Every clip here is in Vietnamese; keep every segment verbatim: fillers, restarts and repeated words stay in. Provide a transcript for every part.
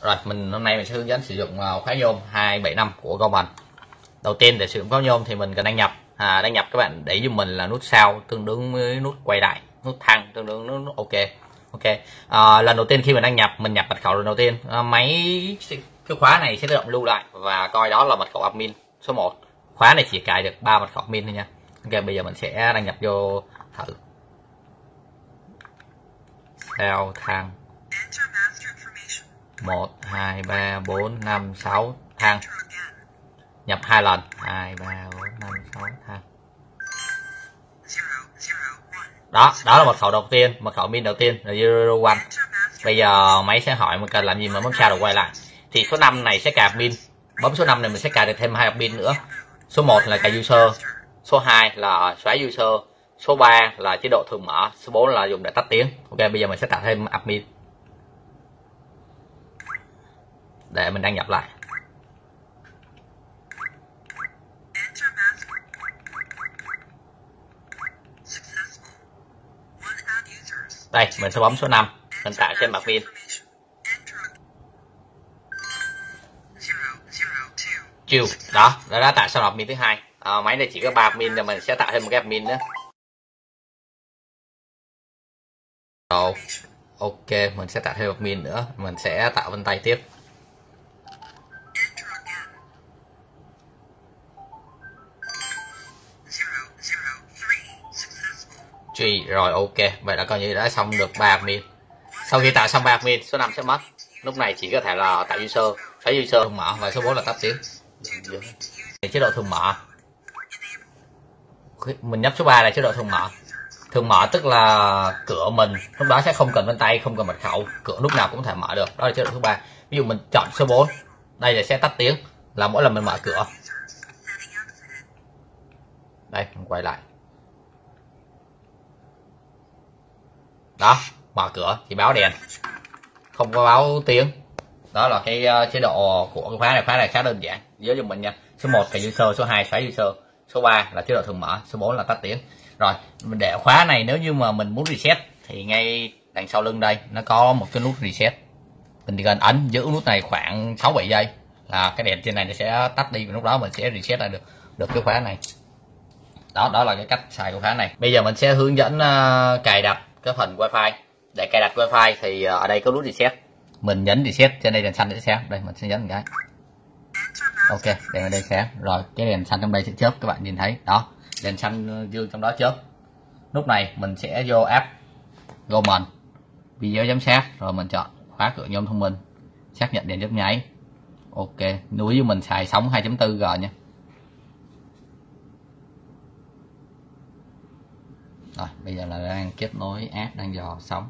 Rồi mình hôm nay mình sẽ hướng dẫn sử dụng khóa nhôm hai bảy năm của Goldman. Đầu tiên để sử dụng khóa nhôm thì mình cần đăng nhập. À, đăng nhập các bạn để giùm mình là nút sao tương đương với nút quay lại, nút thăng tương đương với nút ok. Ok. À, lần đầu tiên khi mình đăng nhập, mình nhập mật khẩu lần đầu tiên, à, máy cái khóa này sẽ tự động lưu lại và coi đó là mật khẩu admin số một. Khóa này chỉ cài được ba mật khẩu admin thôi nha. Ok, bây giờ mình sẽ đăng nhập vô thử. Sao thăng một hai ba bốn năm sáu thăng. Nhập hai lần. hai ba bốn năm sáu thăng. Đó, đó là mật khẩu đầu tiên, mật khẩu admin đầu tiên là zero one. Bây giờ máy sẽ hỏi mình cần làm gì mà bấm sao được quay lại. Thì số năm này sẽ cài admin. Bấm số năm này mình sẽ cài được thêm hai admin nữa. Số một là cài user, số hai là xóa user, số ba là chế độ thường mở, số bốn là dùng để tắt tiếng. Ok, bây giờ mình sẽ tạo thêm admin để mình đăng nhập lại. Đây, mình sẽ bấm số năm, mình tạo thêm admin. Chiều, đó, nó đã tạo xong admin thứ hai. À, máy này chỉ có ba admin, nên mình sẽ tạo thêm một cái admin nữa. Rồi, ok, mình sẽ tạo thêm admin nữa, mình sẽ tạo vân tay tiếp. Truy, rồi ok, vậy là coi như đã xong được ba admin. Sau khi tạo xong ba admin, số năm sẽ mất. Lúc này chỉ có thể là tạo user, xóa user thường mở và số bốn là tắt tiếng. Chế độ thường mở. Mình nhấp số ba là chế độ thường mở. Thường mở tức là cửa mình lúc đó sẽ không cần vân tay, không cần mật khẩu, cửa lúc nào cũng có thể mở được. Đó là chế độ thứ ba. Ví dụ mình chọn số bốn, đây là sẽ tắt tiếng, là mỗi lần mình mở cửa. Đây, mình quay lại. Đó, mở cửa thì báo đèn, không có báo tiếng. Đó là cái uh, chế độ của cái khóa này. Khóa này khá đơn giản, nhớ giùm mình nha. Số một là user, số hai xóa user, số ba là chế độ thường mở, số bốn là tắt tiếng. Rồi, mình để khóa này nếu như mà mình muốn reset thì ngay đằng sau lưng đây nó có một cái nút reset. Mình chỉ cần ấn giữ nút này khoảng sáu bảy giây là cái đèn trên này nó sẽ tắt đi, và lúc đó mình sẽ reset lại được được cái khóa này. Đó, đó là cái cách xài của khóa này. Bây giờ mình sẽ hướng dẫn uh, cài đặt cái phần wifi. Để cài đặt wifi thì uh, ở đây có nút reset, mình nhấn reset trên đây đèn xanh sẽ sáng. Đây mình sẽ nhấn một cái. Ok, đèn ở đây sáng rồi, cái đèn xanh trong đây sẽ chớp, các bạn nhìn thấy đó, đèn xanh dương trong đó chớp. Lúc này mình sẽ vô app Goldman, video giám sát, rồi mình chọn khóa cửa nhôm thông minh, xác nhận đèn chớp nháy. Ok, lưu ý mình xài sóng hai chấm bốn G nha. Rồi, bây giờ là đang kết nối app, đang dò sóng.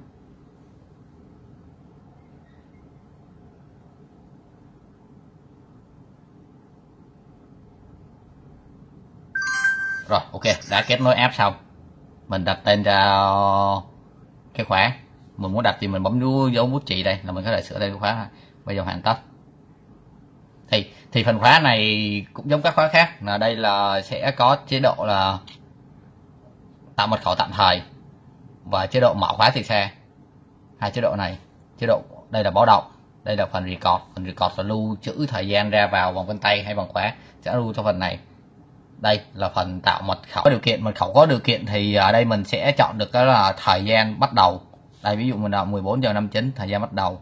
Rồi, ok, đã kết nối app xong. Mình đặt tên cho cái khóa. Mình muốn đặt thì mình bấm dấu bút chì đây là mình có thể sửa tên cái khóa. Bây giờ hoàn tất. Thì thì phần khóa này cũng giống các khóa khác, là đây là sẽ có chế độ là tạo mật khẩu tạm thời và chế độ mở khóa từ xa. Hai chế độ này, chế độ đây là báo động, đây là phần record. Phần record là lưu trữ thời gian ra vào bằng vân tay hay bằng khóa, sẽ lưu cho phần này. Đây là phần tạo mật khẩu có điều kiện. Mật khẩu có điều kiện thì ở đây mình sẽ chọn được cái là thời gian bắt đầu. Đây ví dụ mình là mười bốn giờ năm mươi chín, thời gian bắt đầu,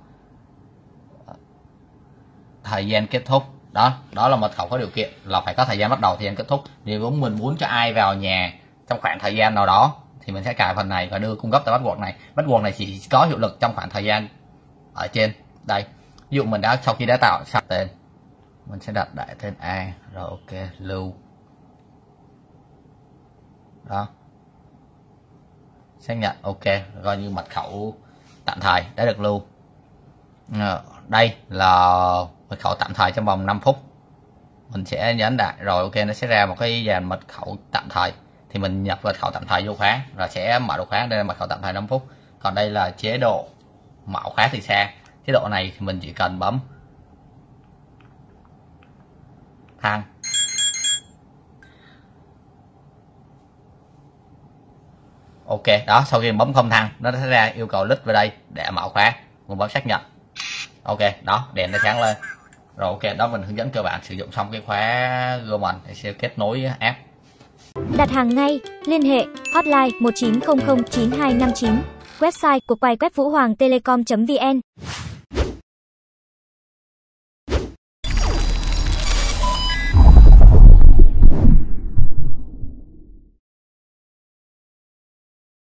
thời gian kết thúc. Đó, đó là mật khẩu có điều kiện, là phải có thời gian bắt đầu, thời gian kết thúc. Nếu mình muốn cho ai vào nhà trong khoảng thời gian nào đó thì mình sẽ cài phần này và đưa cung cấp tới password này. Password này chỉ có hiệu lực trong khoảng thời gian ở trên đây. Ví dụ mình đã sau khi đã tạo xong tên, mình sẽ đặt đại tên A, rồi ok, lưu. Đó, xác nhận ok, coi như mật khẩu tạm thời đã được lưu. Đây là mật khẩu tạm thời trong vòng năm phút. Mình sẽ nhấn đại rồi ok, nó sẽ ra một cái dàn mật khẩu tạm thời. Thì mình nhập mật khẩu tạm thời vô khóa rồi sẽ mở độ khóa. Đây là mật khẩu tạm thời năm phút. Còn đây là chế độ mở khóa từ xa. Chế độ này thì mình chỉ cần bấm thang. Ok, đó, sau khi bấm không thăng nó sẽ ra yêu cầu lít vào đây để mở khóa. Mình bấm xác nhận. Ok, đó, đèn nó sáng lên. Rồi ok, đó mình hướng dẫn cơ bản sử dụng xong cái khóa Goldman để sẽ kết nối app. Đặt hàng ngay, liên hệ hotline một chín không không chín hai năm chín, website cục quay quét vũ hoàng telecom chấm vn.